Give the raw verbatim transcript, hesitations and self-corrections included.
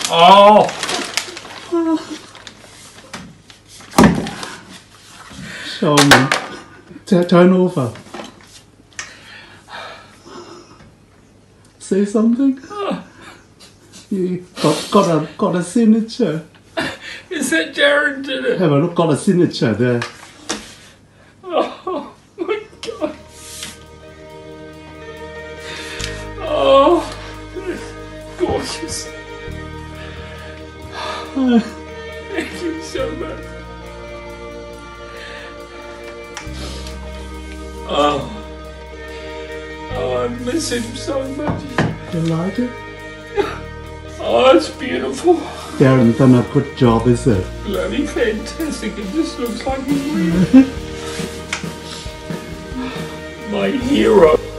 Oh! Show me. T turn over. Say something. You got, got a got a signature. Is that Darren did it? Have a look. Got a signature there. Oh my God. Oh, gorgeous. Thank you so much. Oh, oh, I miss him so much. You like it? Oh, it's beautiful. Darren's done a good job, is it? Bloody fantastic. It just looks like he's real. My hero.